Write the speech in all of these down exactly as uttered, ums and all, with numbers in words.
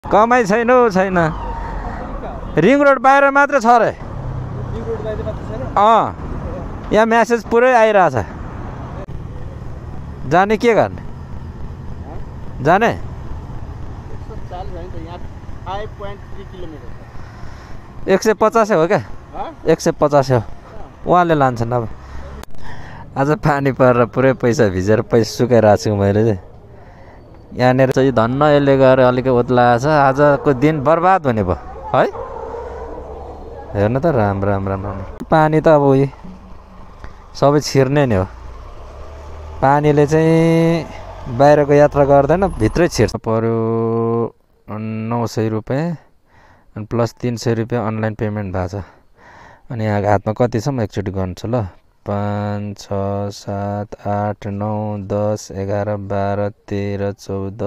कमाइ छैन हौ छैन रिङ रोड बाहिर मात्र छ रे अँ यहाँ म्यासेज पुरै आइरहेछ जाने के गर्ने जाने एक सय पचास हो क्या एक सय पचास हो उहाँले लान्छन् अब आज पानी परेर पुरै पैसा भिजेर पैसा सुकाइरहेको छु मैले चाहिँ यहाँनिर चाहिँ धन्न यसले गएर अलिक ओत्लाएको छ आजको दिन बर्बाद हुने भयो है हेर्नु त राम राम राम राम पानी त अब उयो सबै छिर्ने नै हो पानीले चाहिँ बाहिरको यात्रा गर्दैन भित्रै छिर्छ पर्यो नौ सय रुपियाँ अनि प्लस तिन सय रुपियाँ अनलाइन पेमेन्ट भएको छ अनि यहाँ हातमा कति छ म एकचोटि गर्छु ल पाँच छ सात आठ नौ दस एघार बाह्र तेह्र चौध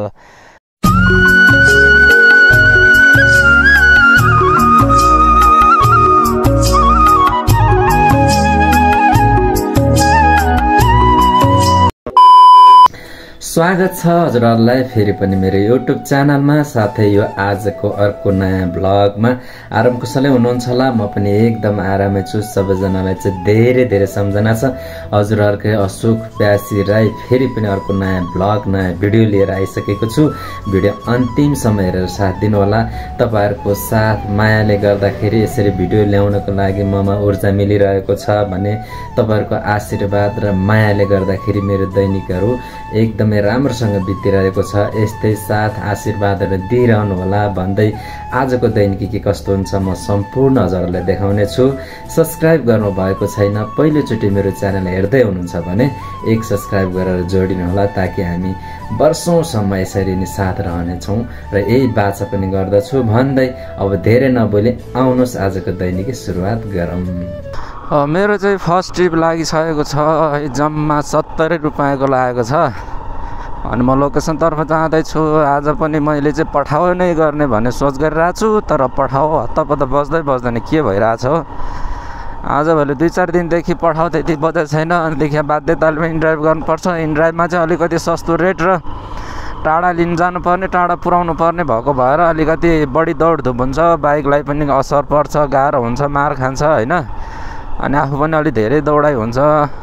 स्वागत छ हजुरहरूलाई फेरि पनि मेरो युट्युब च्यानलमा साथै यो आजको अर्को नयाँ ब्लगमा आराम कुशलै हुनुहुन्छ होला म पनि एकदम आरामै छु सबैजनालाई चाहिँ धेरै धेरै सम्झना छ हजुरहरूकै अशोक प्यासी राई फेरि पनि अर्को नयाँ ब्लग नयाँ भिडियो लिएर आइसकेको छु भिडियो अन्तिमसम्म हेरेर साथ दिनु होला तपाईहरुको साथ मायाले गर्दाखेरि यसरी भिडियो ल्याउनको लागि ममा ऊर्जा मिलिरहेको छ भने तपाईहरुको आशीर्वाद र मायाले गर्दाखेरि मेरो दैनिकहरू एकदमै राम्रोसँग बितिरहेको छ यस्तै साथ आशीर्वादहरू दिइरहनु होला भन्दै आजको दैनिकी के कस्तो हुन्छ म सम्पूर्ण हजुरहरूलाई देखाउने छु सब्स्क्राइब गर्नु भएको छैन पहिलोचोटि मेरो च्यानल हेर्दै हुनुहुन्छ भने एक सब्स्क्राइब गरेर जोडिनु होला ताकि हामी वर्षौंसम्म यसरी नै साथ रहनेछौँ र यही बाचा पनि गर्दछु भन्दै अब धेरै नबोली आउनुहोस् आजको दैनिकी सुरुवात गरौँ मेरो चाहिँ फर्स्ट ट्रिप लागिसकेको छ जम्मा सत्तरी रुपियाँको लागेको छ अनि म लोकेसनतर्फ जाँदैछु आज पनि मैले चाहिँ पठाउ नै गर्ने भन्ने सोच गरिरहेको छु तर पठाउ हत्तपत्त बज्दै बज्दैन के भइरहेछ हो आजभोलि दुई चार दिनदेखि पठाउ त्यति बजेको छैन अनिदेखि बाध्यताले इनड्राइभ गर्नुपर्छ इनड्राइभमा चाहिँ अलिकति सस्तो रेट र टाढा लिन जानुपर्ने टाढा पुर्याउनु पर्ने भएको भएर अलिकति बढी दौडधुप हुन्छ बाइकलाई पनि असर पर्छ गाह्रो हुन्छ मार खान्छ होइन अनि आफू पनि अलि धेरै दौडाइ हुन्छ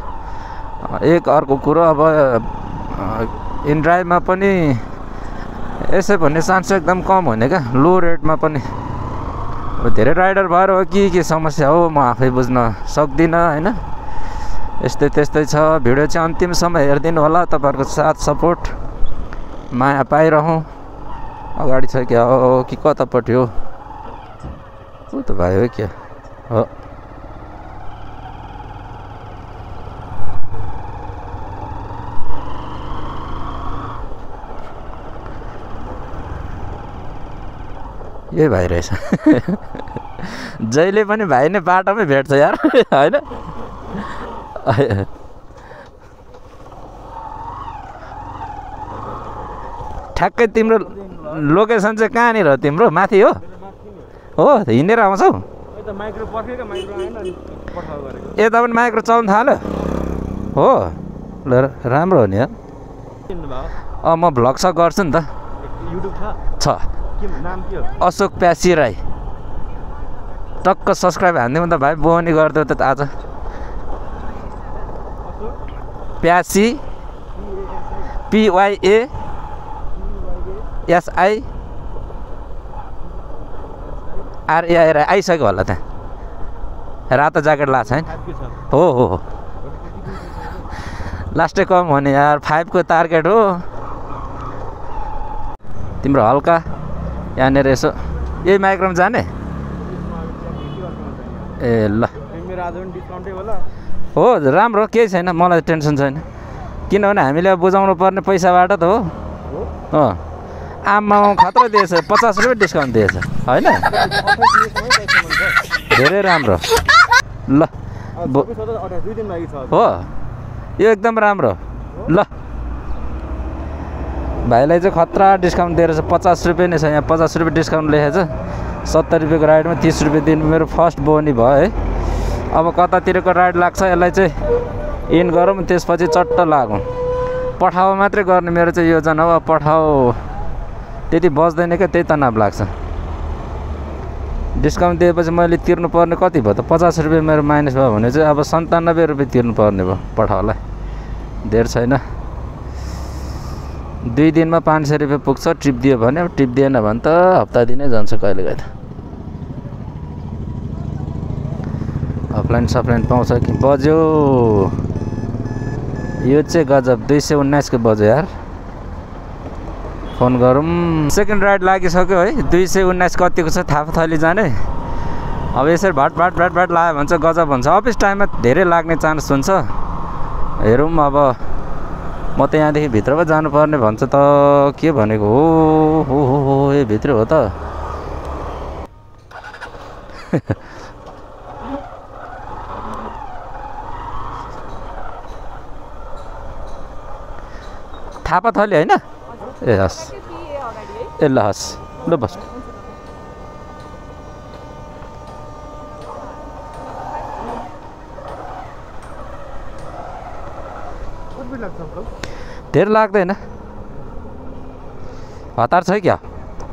एक अर्को कुरो अब इनड्राइभमा पनि यसै भन्ने चान्स एकदम कम हुने क्या लो रेटमा पनि अब धेरै राइडर भएर हो के के समस्या हो म आफै बुझ्न सक्दिनँ होइन यस्तै त्यस्तै छ भिडियो चाहिँ अन्तिमसम्म हेरिदिनु होला तपाईँहरूको साथ सपोर्ट माया पाइरहँ अगाडि छ क्या हो कि कतापट्टि हो ऊ त भयो क्या हो यही भाइ रहेछ जहिले पनि भाइ नै बाटोमै भेट्छ यार होइन ठ्याक्कै तिम्रो लोकेसन चाहिँ कहाँनिर हो तिम्रो माथि हो हो हिँडेर आउँछौ यता पनि माइक्रो चल्नु थाल्यो हो ल राम्रो हो नि यार अँ म भ्लग सक गर्छु नि त छ अशोक प्यासी राई टक्क सब्सक्राइब हानिदिउँ त भाइ बोनी गरिदेऊ त आज प्यासी पिवाइए एसआई आरएआई राई आइसक्यो होला त्यहाँ रातो ज्याकेट लाएको छैन हो हो हो लास्टै कम हो नि यार फाइभको टार्गेट हो तिम्रो हल्का यहाँनिर यसो यही माइक्रोमा जाने ए ल हो राम्रो केही छैन मलाई टेन्सन छैन किनभने हामीले बुझाउनु पर्ने पैसाबाट त हो हो आमा खतरा दिएछ पचास रुपियाँ डिस्काउन्ट दिएछ होइन धेरै राम्रो ल हो यो एकदम राम्रो ल भाइलाई चाहिँ खतरा डिस्काउन्ट दिएर चाहिँ पचास रुपियाँ नै छ यहाँ पचास रुपियाँ डिस्काउन्ट लेखेको छ सत्तर रुपियाँको राइडमा तिस रुपियाँ दिनु मेरो फर्स्ट बोनी भयो है अब कतातिरको राइड लाग्छ यसलाई चाहिँ इन गरौँ त्यसपछि चट्ट लागौँ पठाउ मात्रै गर्ने मेरो चाहिँ योजना हो पठाउ त्यति बच्दैन क्या, त्यही तनाव लाग्छ। डिस्काउन्ट दिएपछि मैले तिर्नु पर्ने कति भयो त? पचास रुपियाँ मेरो माइनस भयो भने चाहिँ अब सन्तानब्बे रुपियाँ तिर्नु पर्ने भयो पठाउलाई। धेर छैन, दुई दिनमा पाँच सय रुपियाँ पुग्छ टिप दियो भने। अब टिप दिएन भने त हप्ता दिनै जान्छ कहिलेकाहीँ त। अफलाइन सफलाइन पाउँछ कि? बज्यो यो चाहिँ गजब, दुई सय उन्नाइसको बज्यो यार। फोन गरौँ। सेकेन्ड राइड लागिसक्यो है। दुई सय उन्नाइस कतिको छ थापाथली जाने। अब यसरी भाट भाट भाट भाट लाग्यो भने चाहिँ गजब हुन्छ। अफिस टाइममा धेरै लाग्ने चान्स हुन्छ। हेरौँ अब, म त यहाँदेखि भित्र पो जानुपर्ने भन्छ त। के भनेको हो हो हो हो ए भित्र हो त। थापाथली होइन? ए हस्, ए ल हस्, ल बस। धेर लाग्दैन, हतार छ क्या?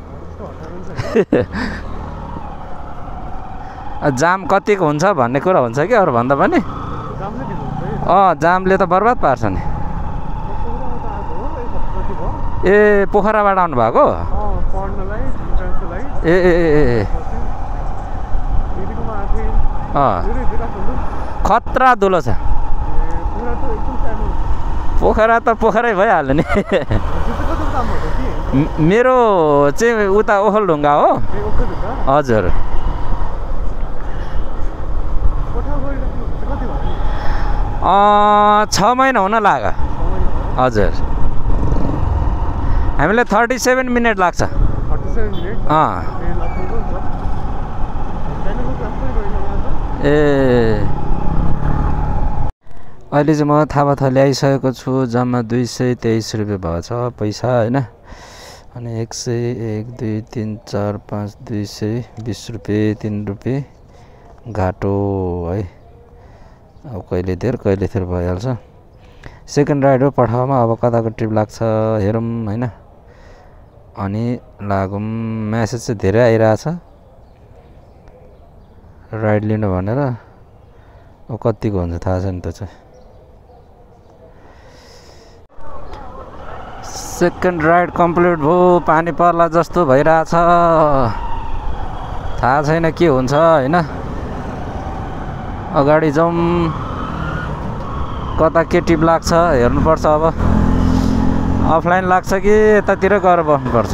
जाम कतिको हुन्छ भन्ने कुरा हुन्छ कि अरू भन्दा पनि। अँ जामले त बर्बाद पार्छ नि। ए पोखराबाट आउनु भएको? ए ए ए अँ खतरा धुलो छ। पोखरा त पोखरै भइहाल्यो नि। मेरो चाहिँ उता ओखलढुङ्गा हो। हजुर। छ महिना हुन लाग्यो। हजुर। हामीलाई थर्टी सेभेन मिनट लाग्छ। अँ ए अहिले चाहिँ म थापाथली आइसकेको छु। जम्मा दुई सय तेइस रुपियाँ भएछ पैसा होइन। अनि एक सय एक दुई तिन चार पाँच दुई सय बिस रुपियाँ तिन रुपियाँ घाटो है। अब कहिले धेर कहिले थेर भइहाल्छ। सेकेन्ड राइड हो पठाउमा। अब कताको ट्रिप लाग्छ हेरौँ होइन। अनि लागौँ। म्यासेज चाहिँ धेरै आइरहेछ राइड लिनु भनेर। अब कतिको हुन्छ थाहा छैन त्यो चाहिँ। सेकेन्ड राइड कम्प्लिट भयो। पानी पर्ला जस्तो भइरहेछ। थाहा छैन के हुन्छ होइन। अगाडि जाउँ। कता के टिप लाग्छ हेर्नुपर्छ। अब अफलाइन लाग्छ कि यतातिर गएर बस्नुपर्छ।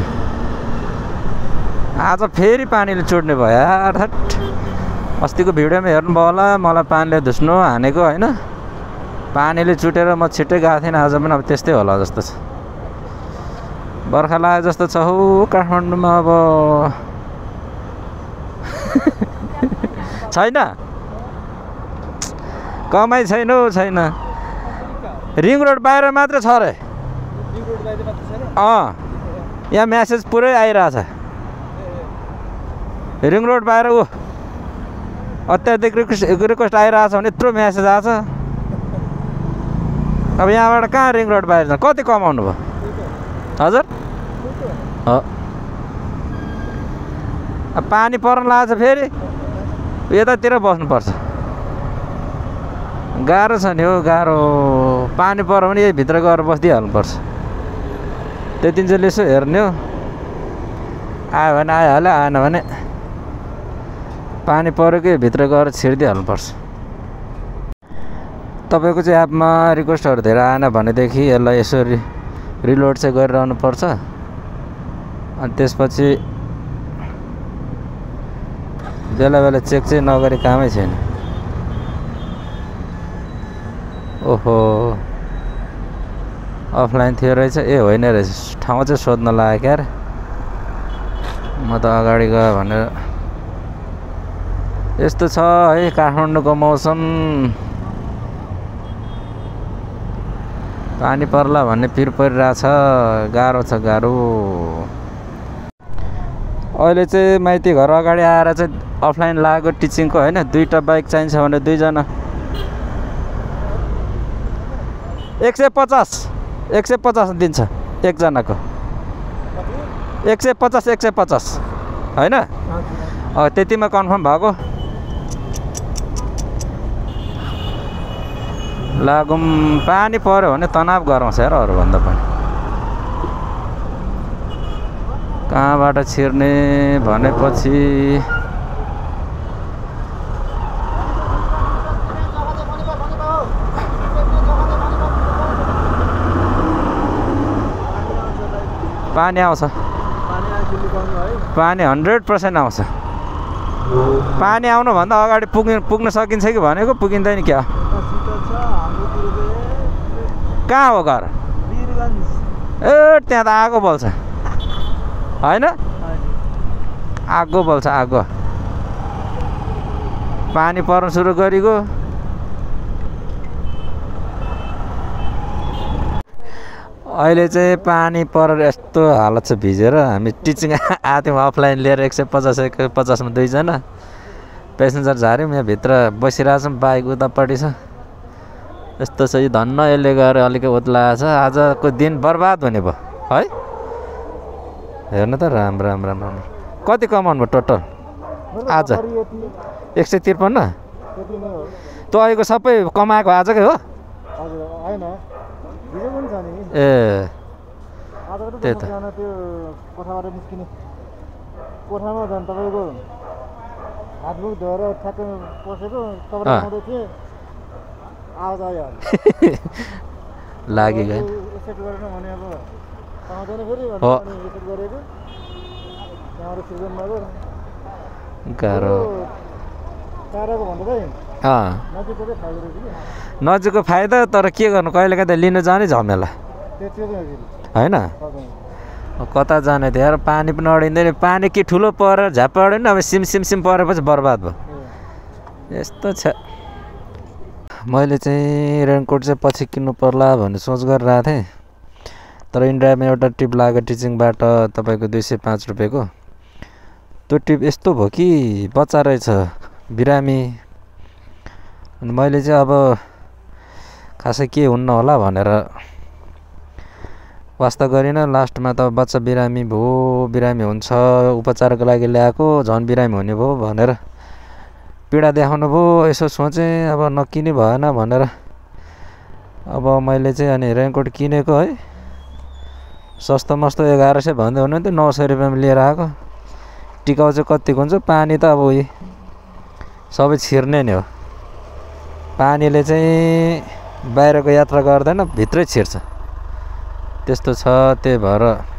आज फेरि पानीले चुड्ने भयो यार। अस्तिको भिडियोमा हेर्नुभयो होला, मलाई पानीले धुस्नु हानेको होइन। पानीले चुटेर म छिट्टै गएको थिइनँ। आज पनि अब त्यस्तै होला जस्तो छ। बर्खा लाग्यो जस्तो छ हौ काठमाडौँमा। अब छैन, कमाइ छैन हौ छैन। रिङ रोड बाहिर मात्र छ रे। अँ यहाँ म्यासेज पुरै आइरहेछ। रिङ रोड बाहिर ऊ अत्याधिक रिक्वेस्ट रिक्वेस्ट आइरहेछ भने यत्रो म्यासेज आएछ। अब यहाँबाट कहाँ रिङ रोड बाहिर छ? कति कमाउनु भयो? हजुर अब पानी पर्न लाग्छ फेरि यतातिर बस्नुपर्छ। गाह्रो छ नि हौ गाह्रो। पानी पर्यो भने यही भित्र गएर बसिदिइहाल्नुपर्छ। त्यति चाहिँ यसो हेर्ने हो। आयो भने आइहाल्यो, आएन भने पानी परेकै भित्र गएर छिरिदिइहाल्नुपर्छ। तपाईँको चाहिँ एपमा रिक्वेस्टहरू धेरै आएन भनेदेखि यसलाई यसो रि रिलोड चाहिँ गरिरहनु पर्छ। अनि त्यसपछि बेला बेला चेक चाहिँ नगरी कामै छैन। ओहो अफलाइन थियो रहेछ। ए होइन रहेछ। ठाउँ चाहिँ सोध्न लाग्यो क्या। म त अगाडि गयो भनेर। यस्तो छ है काठमाडौँको मौसम। पानी पर्ला भन्ने पिर परिरहेछ। गाह्रो छ गाह्रो। अहिले चाहिँ माइती घर अगाडि आएर चाहिँ अफलाइन लागेको टिचिङको होइन। दुईवटा बाइक चाहिन्छ भने दुईजना एक सय पचास एक सय पचास दिन्छ एकजनाको। एक सय पचास एक सय पचास होइन त्यतिमा कन्फर्म भएको लागौँ पानी पऱ्यो भने तनाव गराउँछ हेर अरूभन्दा पनि कहाँबाट छिर्ने भनेपछि पानी आउँछ पानी हन्ड्रेड पर्सेन्ट आउँछ पानी आउनुभन्दा अगाडि पुग्न पुग्न सकिन्छ कि भनेको पुगिँदैन क्या कहाँ हो घर ए त्यहाँ त आगो बल्छ होइन आगो बल्छ आगो पानी पर्न सुरु गरेको अहिले चाहिँ पानी परेर यस्तो हालत छ भिजेर हामी टिचिङ आथ्यौँ अफलाइन लिएर एक सय पचास एक सय पचासमा दुईजना पेसेन्जर झार्यौँ यहाँभित्र बसिरहेछौँ बाइक उतापट्टि छ यस्तो छ यो धन्न यसले गएर अलिक ओत्लाएको छ आजको दिन बर्बाद हुने भयो है हेर्नु त राम राम राम राम कति कमाउनु भयो टोटल आज एक सय त्रिपन्न तँ अहिलेको सबै कमाएको आजकै हो ए त्यही त कोठाबाट निस्किने कोठामा झन् तपाईँको हातमुख धोएर ठ्याक्कै पसेको तपाईँ आउँदै थिएँ आवाज आयो लागि गयो सेट गरेन भने अब पाउँदैन फेरि हो सेट गरेको त्यहाँबाट सिजनमा गयो गाह्रो टाढाको भन्दा चाहिँ अँ नजिकको चाहिँ फाइदा रहेछ कि नजिकको फाइदा तर के गर्नु कहिले कहिले लिनु जाने झमेला होइन कता जाने त यार पानी पनि अडिँदैन पानी के ठुलो परेर झ्याप्प अडिँदैन अब सिम सिम सिम परेपछि बर्बाद भयो यस्तो छ मैले चाहिँ रेनकोट चाहिँ पछि किन्नु पर्ला भन्ने सोच गरिरहेको थिएँ तर इन्डियामा एउटा टिप लाग्यो टिचिङबाट तपाईँको दुई सय पाँच रुपियाँको त्यो टिप यस्तो भयो कि बच्चा रहेछ बिरामी अनि मैले चाहिँ अब खासै के हुन्न होला भनेर वास्ता गरिनँ लास्टमा त बच्चा बिरामी भयो बिरामी हुन्छ उपचारको लागि ल्याएको झन् बिरामी हुने भयो भनेर पीडा देखाउनु भयो यसो सोचेँ अब नकिने भएन भनेर अब मैले चाहिँ अनि रेनकोट किनेको है सस्तो मस्तो एघार सय भन्दै हुनुहुन्थ्यो नौ सय रुपियाँमा लिएर आएको टिकाउ चाहिँ कतिको हुन्छ पानी त अब उयो सबै छिर्ने नै हो पानीले चाहिँ बाहिरको यात्रा गर्दैन भित्रै छिर्छ त्यस्तो छ त्यही भएर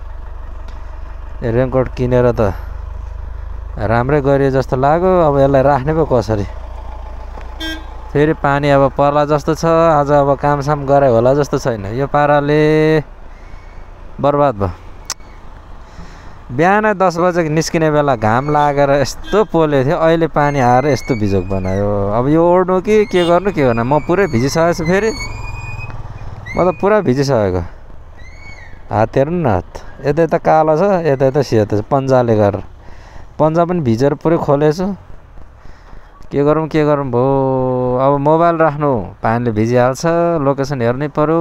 रेनकोट किनेर त राम्रै गरियो जस्तो लाग्यो अब यसलाई राख्ने पो कसरी फेरि पानी अब पर्ला जस्तो छ आज अब कामसाम गरे होला जस्तो छैन यो पाराले बर्बाद भयो बिहान दस बजेको निस्किने बेला घाम लागेर यस्तो पोलेको थियो अहिले पानी आएर यस्तो बिजोग बनायो अब यो ओढ्नु कि के गर्नु के गर्नु म पुरै भिजिसकेको छु फेरि म त पुरा भिजिसकेको हात हेर्नु न हात यता यता कालो छ यता यता सेतो छ पन्जाले गरेर पन्जा पनि भिजेर पुरै खोलेछु के गरौँ के गरौँ भयो अब मोबाइल राख्नु पानीले भिजिहाल्छ लोकेसन हेर्नै पऱ्यो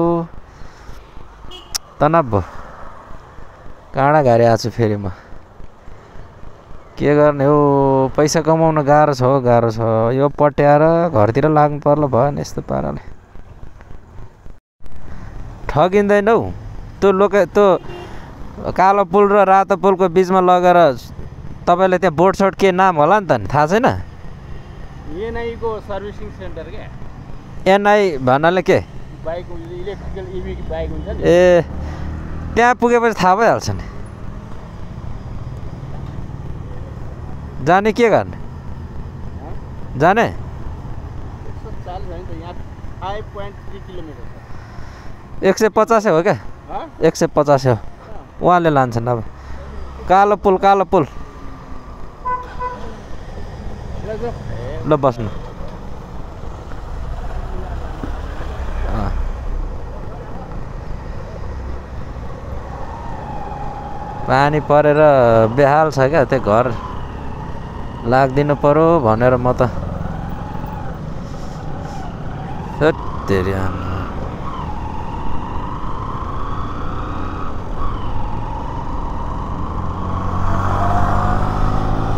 तनाव भयो काँडा घारी आएको छु फेरि म के गर्ने हो पैसा कमाउन गाह्रो छ हो गाह्रो छ यो पट्याएर घरतिर लाग्नु पर्ला भयो नि यस्तो पाराले ठगिँदैन हौ त्यो लोके त्यो कालो पुल र रातो पुलको बिचमा लगेर तपाईँले त्यहाँ बोर्ड सोर्ड के नाम होला नि त नि थाहा छैन एनआईको सर्भिसिङ सेन्टर क्या एनआई भन्नाले के बाइक इलेक्ट्रिकल इभी बाइक हुन्छ नि ए त्यहाँ पुगेपछि थाहा भइहाल्छ नि जाने के गर्ने जाने एक सय पचासै हो क्या एक सय पचासै हो उहाँले लान्छन् अब कालो पुल कालो पुल ल बस्नु पानी परेर बेहाल छ क्या त्यो घर लाग्दिनु पर्यो भनेर म त तेरि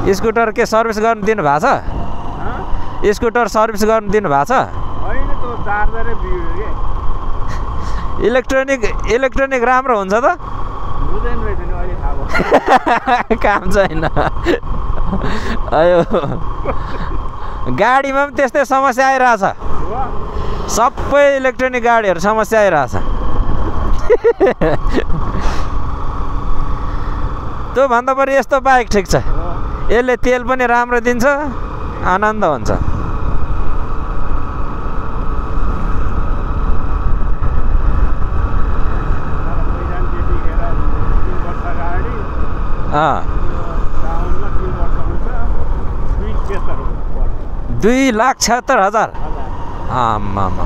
स्कुटर के सर्भिस गर्नु दिनु भएको छ? स्कुटर सर्भिस गर्नु दिनु भएको छ? होइन त्यो चार्जरै बिग्रियो के। इलेक्ट्रोनिक इलेक्ट्रोनिक राम्रो हुन्छ त? बुझ्दैन रहेछ नि अहिले थाहा भयो। काम छैन। अयो गाडीमा पनि त्यस्तै समस्या आइरहेछ। सबै इलेक्ट्रोनिक गाडीहरू समस्या आइरहेछ। त्यो भन्दा पनि यस्तो बाइक ठिक छ, यसले तेल पनि राम्रो दिन्छ, आनन्द हुन्छ। दुई लाख छहत्तर हजार आमामा।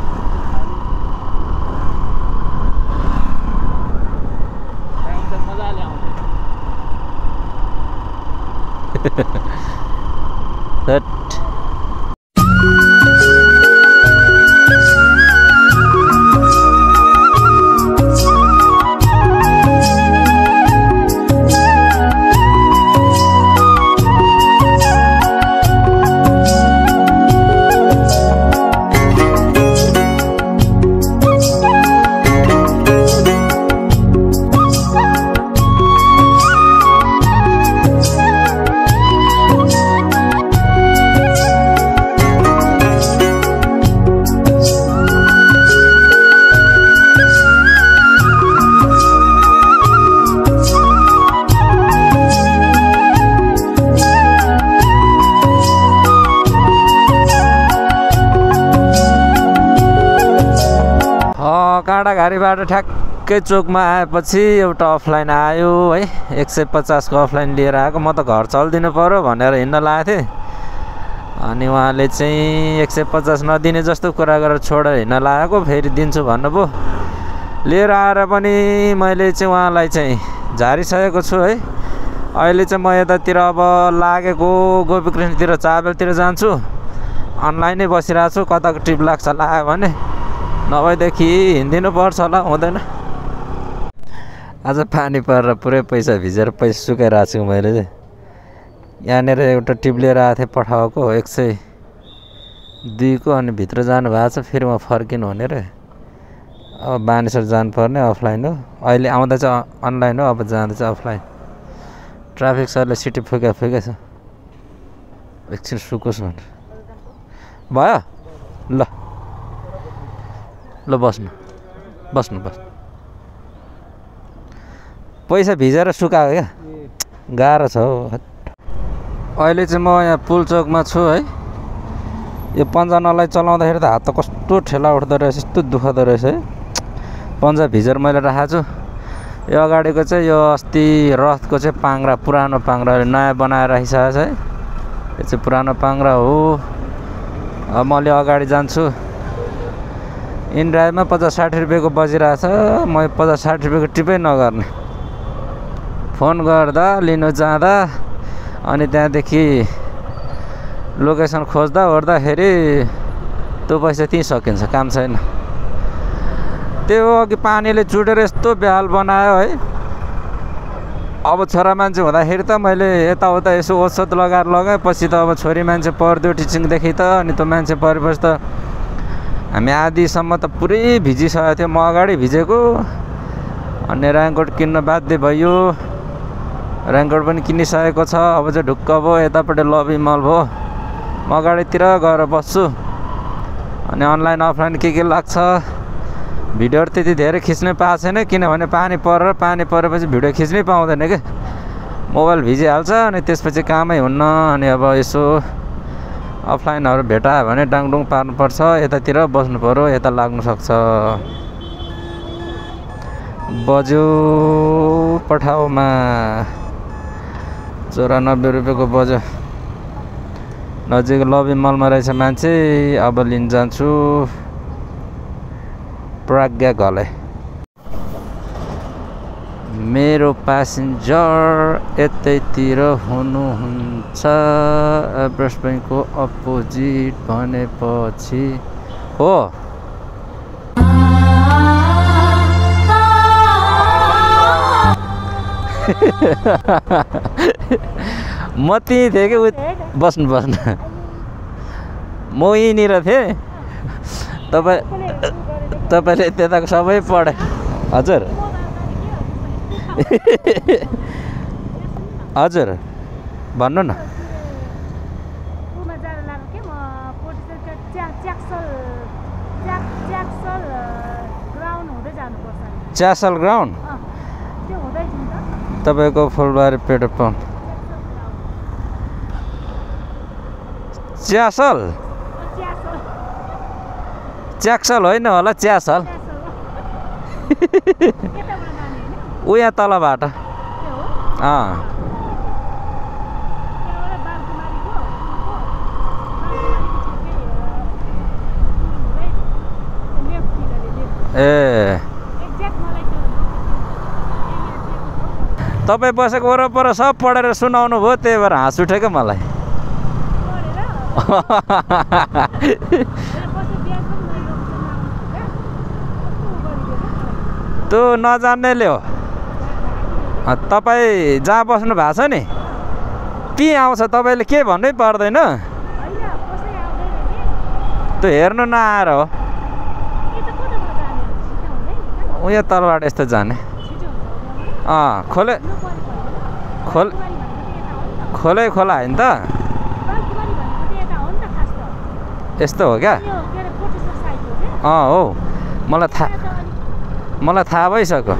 काँडाघारीबाट ठ्याक्कै चोकमा आएपछि एउटा अफलाइन आयो है। एक सय पचासको अफलाइन लिएर आएको। म त घर चल्दिनु पऱ्यो भनेर हिँड्न लागेको थिएँ, अनि उहाँले चाहिँ एक सय पचास नदिने जस्तो कुरा गरेर छोडेर हिँड्न लागेको। फेरि दिन्छु भन्नुभयो। लिएर आएर पनि मैले चाहिँ उहाँलाई चाहिँ झारिसकेको छु है। अहिले चाहिँ म यतातिर अब लागेको गोपीकृष्णतिर चाबेलतिर जान्छु। अनलाइनै बसिरहेको छु, कताको ट्रिप लाग्छ लाग्यो भने, नभएदेखि हिँडिदिनु पर्छ होला, हुँदैन। आज पानी परेर पुरै पैसा भिजेर पैसा सुकाइरहेको छु मैले चाहिँ। यहाँनिर एउटा टिप लिएर आएको थिएँ पठाएको एक सय दुईको, अनि भित्र जानु भएको छ। फेरि म फर्किनु हुने रे। अब बानेश्वर जानुपर्ने, अफलाइन हो। अहिले आउँदा चाहिँ अनलाइन हो, अब जाँदा चाहिँ अफलाइन। ट्राफिक सरले सिटी फुका फुका छ, एकछिन सुकोस् भनेर। भयो ल ल बस्नु बस्नु बस्नु। पैसा भिजेर सुकाएको क्या, गाह्रो छ हौ। अहिले चाहिँ म यहाँ पुल चोकमा छु है। यो पन्जानालाई चलाउँदाखेरि त हात त कस्तो ठेला उठ्दो रहेछ, यस्तो दुःखदो रहेछ है। पन्जा भिजेर मैले राखेको छु। यो अगाडिको चाहिँ यो अस्ति रथको चाहिँ पाङ्ग्रा, पुरानो पाङ्ग्रा नयाँ बनाएर राखिसकेको छ है। यो चाहिँ पुरानो पाङ्ग्रा हो। अब मैले अगाडि जान्छु। इन्ड्राइभमा पचास साठी रुपियाँको बजिरहेछ। म पचास साठी रुपियाँको टिपै नगर्ने। फोन गर्दा लिनु जाँदा अनि त्यहाँदेखि लोकेसन खोज्दा ओर्दाखेरि त्यो पैसा त्यहीँ सकिन्छ, काम छैन। त्यो अघि पानीले चुटेर यस्तो बेहाल बनायो है। अब छोरा मान्छे हुँदाखेरि त मैले यताउता यसो ओछत लगाएर लगाएँ, पछि त अब छोरी मान्छे पढ्दियो टिचिङदेखि त, अनि त्यो मान्छे परेपछि त हामी आधीसम्म त पुरै भिजिसकेको थियो। म अगाडि भिजेको, अनि रेनकोट किन्न बाध्य भयो। रेनकोट पनि किनिसकेको छ। अब चाहिँ ढुक्क भयो, यतापट्टि लबी मल भयो। म अगाडितिर गएर बस्छु। अनि अनलाइन अफलाइन के के लाग्छ। भिडियोहरू त्यति धेरै खिच्नै पाएको छैन, किनभने पानी परेर पानी परेपछि भिडियो खिच्नै पाउँदैन क्या। मोबाइल भिजिहाल्छ, अनि त्यसपछि कामै हुन्न। अनि अब यसो अफलाइनहरू भेटायो भने डाङडुङ पार्नुपर्छ, यतातिर बस्नु पऱ्यो, यता लाग्नुसक्छ। बज्यो पठाउमा चौरानब्बे रुपियाँको बज्यो। नजिक लबी मलमा रहेछ मान्छे। अब लिन जान्छु प्रज्ञा घले। मेरो प्यासेन्जर यतैतिर हुनुहुन्छ, एभरेस्ट बैङ्कको अपोजिट भनेपछि हो। म त्यहीँ थिएँ कि बस्नु बस्नु म यहीँनिर थिएँ तपाईँ तपाईँले त्यताको सबै पढे हजुर हजुर भन्नु न च्यासल ग्राउन्ड तपाईँको फुलबारी पेट्रोल पम्प च्यासल च्याक्सल होइन होला च्यासल ऊ यहाँ तलबाट अँ ए तपाईँ बसेको वरपर सब पढेर सुनाउनु भयो त्यही भएर हाँस उठेको मलाई त्यो नजान्नेले हो तपाईँ जहाँ बस्नु भएको छ नि त्यहीँ आउँछ तपाईँले के भन्नै पर्दैन त्यो हेर्नु नआएर हो उयो तलबाट यस्तो जाने अँ खोले खोल खोलै खोला होइन त यस्तो हो क्या अँ हो मलाई थाहा मलाई थाहा भइसक्यो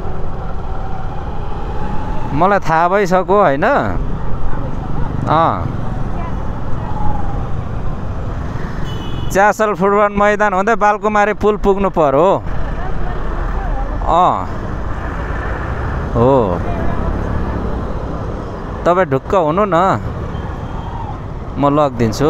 मलाई थाहा भइसक्यो होइन अँ च्यासल फुटबल मैदान हुँदै बालकुमारी पुल पुग्नु पर्यो अँ हो तपाईँ ढुक्क हुनु न म लगिदिन्छु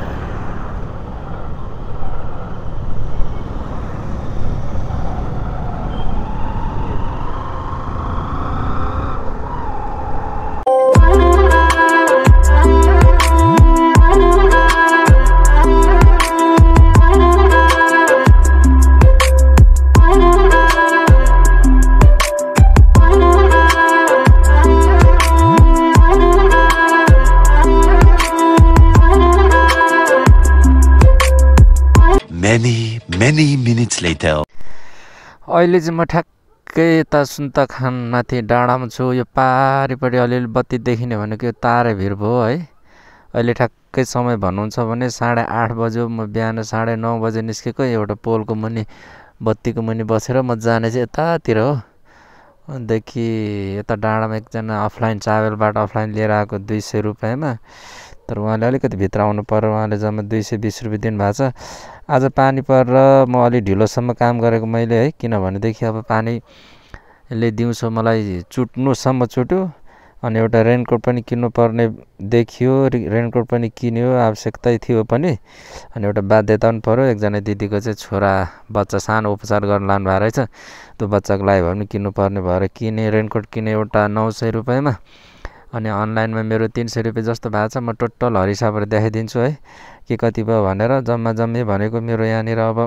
Many, many minutes later. अहिले चाहिँ म ठ्याक्कै यता सुन्तखान माथि डाँडामा छु यो पारिपट्टि अलिअलि बत्ती देखिने भनेको यो तारे भिर भयो है अहिले ठ्याक्कै समय भन्नुहुन्छ भने साढे आठ बज्यो म बिहान साढे नौ बजे निस्केको एउटा पोलको मुनि बत्तीको मुनि बसेर म जाने चाहिँ यतातिर हो देखि यता डाँडामा एकजना अफलाइन ट्राभलबाट अफलाइन लिएर आएको दुई सय रुपियाँमा तर उहाँले अलिकति भित्र आउनु पर्यो उहाँले जम्मा दुई सय बिस रुपियाँ दिनुभएको छ आज पानी परेर म अलि ढिलोसम्म काम गरेको मैले है किनभनेदेखि अब पानीले दिउँसो मलाई चुट्नुसम्म चुट्यो अनि एउटा रेनकोट पनि किन्नु पर्ने देखियो रेनकोट पनि किन्यो आवश्यकतै थियो पनि अनि एउटा बाध्यता पनि पर्यो एकजना दिदीको चाहिँ छोरा बच्चा सानो उपचार गर्न लानु भएको रहेछ त्यो बच्चाको लागि भए पनि किन्नु पर्ने भएर किने रेनकोट किने एउटा नौ सय रुपियाँमा अनि अनलाइनमा मेरो तिन सय रुपियाँ जस्तो भएको छ म टोटल हरिसाबबाट देखाइदिन्छु है के कति भयो भनेर जम्मा जम्मी भनेको मेरो यहाँनिर अब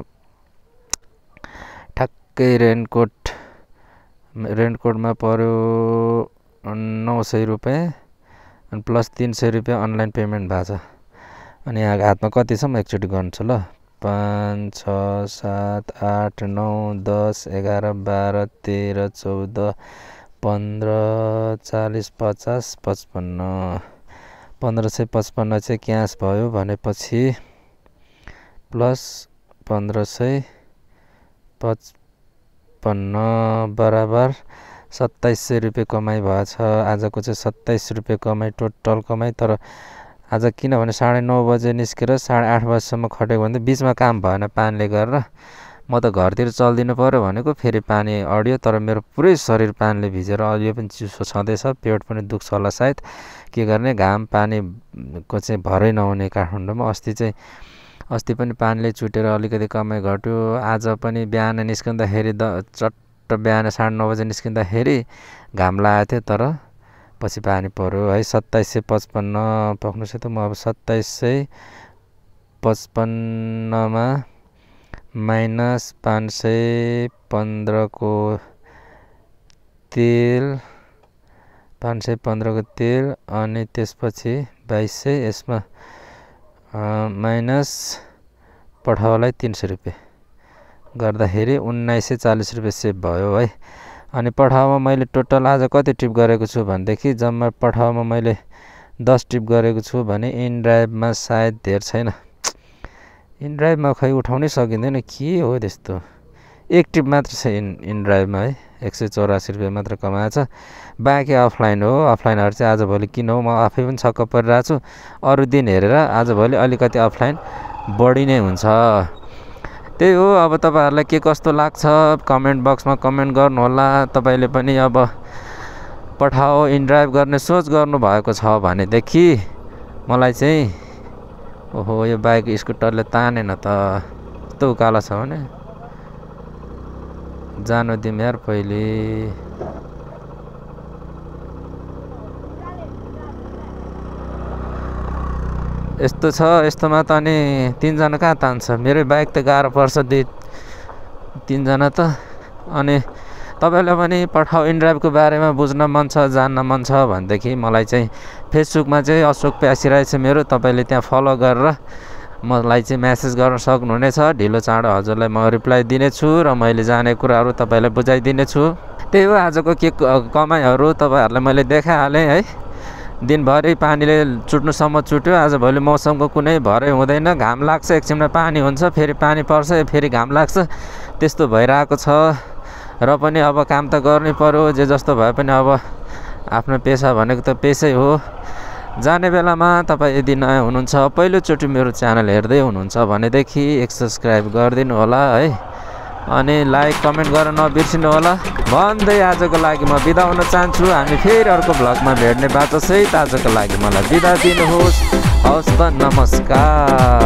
ठ्याक्कै रेनकोट रेनकोटमा पर्यो नौ सय रुपियाँ अनि प्लस तिन सय रुपियाँ अनलाइन पेमेन्ट भएको छ अनि यहाँ हातमा कति छ म एकचोटि गर्छु ल पाँच छ सात आठ नौ दस एघार बाह्र तेह्र चौध पन्ध्र चालिस पचास पचपन्न पन्ध्र सय पचपन्न चाहिँ क्यास भयो भनेपछि प्लस पन्ध्र सय पचपन्न बराबर सत्ताइस सय रुपियाँ कमाइ भएछ आजको चाहिँ सत्ताइस रुपियाँ कमाइ टोटल कमाइ तर आज किनभने साढे नौ बजे निस्केर साढे आठ बजीसम्म खटेको भने बिचमा काम भएन पानीले गरेर म त घरतिर चल्दिनु पऱ्यो भनेको फेरि पानी अड्यो तर मेरो पुरै शरीर पानीले भिजेर अहिले पनि चिसो छँदैछ पेट पनि दुख्छ होला सायद के गर्ने घाम पानीको चाहिँ भरै नहुने काठमाडौँमा अस्ति चाहिँ अस्ति पनि पानीले चुटेर अलिकति कमाइ घट्यो आज पनि बिहान निस्किँदाखेरि द चट्ट बिहान साढे नौ बजे निस्किँदाखेरि घाम लागेको थियो तर पछि पानी पर्यो है सत्ताइस सय पचपन्न पक्नुहोस् त म अब सत्ताइस सय पचपन्नमा माइनस पाँच सय पन्ध्रको तेल पाँच सय पन्ध्रको तेल अनि त्यसपछि बाइस सय यसमा माइनस पठाउलाई तीन सय रुपियाँ गर्दाखेरि उन्नाइस सय चालिस रुपियाँ सेभ भयो है। अनि पठाउमा मैले टोटल आज कति टिप गरेको छु भनेदेखि जम्मा पठाउमा मैले दस टिप गरेको छु भने इन ड्राइभमा सायद धेर छैन। इन ड्राइभमा खै उठाउनै सकिँदैन के हो त्यस्तो। एक टिप मात्र छ इन इन ड्राइभमा है एक सय चौरासी रुपियाँ मात्र कमाएछ। बाँकी अफलाइन हो। अफलाइनहरू चाहिँ आजभोलि किन हो म आफै पनि छक्क परिरहेको छु। अरू दिन हेरेर आजभोलि अलिकति अफलाइन बढी नै हुन्छ। त्यही हो। अब तपाईँहरूलाई के कस्तो लाग्छ कमेन्ट बक्समा कमेन्ट गर्नुहोला। तपाईँले पनि अब पठाओ इन ड्राइभ गर्ने सोच गर्नुभएको छ भनेदेखि मलाई चाहिँ ओहो यो बाइक स्कुटरले तानेन त कस्तो उकालो छ भने जानु दिउँ यार पहिले। यस्तो छ यस्तोमा त अनि तिनजना कहाँ तान्छ। मेरै बाइक त गाह्रो पर्छ दुई तिनजना त। अनि तपाईँलाई पनि पठाओ इन ड्राइभको बारेमा बुझ्न मन छ जान्न मन छ भनेदेखि मलाई चाहिँ फेसबुकमा चाहिँ अशोक प्यासी राई छ मेरो। तपाईँले त्यहाँ फलो गरेर मलाई चाहिँ म्यासेज गर्न सक्नुहुनेछ। ढिलो चाँडो हजुरलाई म रिप्लाई दिनेछु र मैले जाने कुराहरू तपाईँलाई बुझाइदिनेछु। त्यही हो आजको के कमाइहरू तपाईँहरूलाई मैले देखाइहालेँ है। दिनभरि पानीले चुट्नुसम्म चुट्यो। आजभोलि मौसमको कुनै भरै हुँदैन। घाम लाग्छ एकछिनमा पानी हुन्छ फेरि पानी पर्छ फेरि घाम लाग्छ त्यस्तो भइरहेको छ। र पनि अब काम त गर्नै पर्यो जे जस्तो भए पनि अब आफ्नो पेसा भनेको त पेसै हो। जाने बेलामा तपाईँ यदि नयाँ हुनुहुन्छ पहिलोचोटि मेरो च्यानल हेर्दै हुनुहुन्छ भनेदेखि एक सब्सक्राइब गरिदिनु होला है। अनि लाइक कमेन्ट गर्न नबिर्सिनु होला भन्दै आजको लागि म बिदा हुन चाहन्छु। हामी फेरि अर्को भ्लगमा भेट्ने बाचासहित आजको लागि मलाई बिदा दिनुहोस्। हवस् त नमस्कार।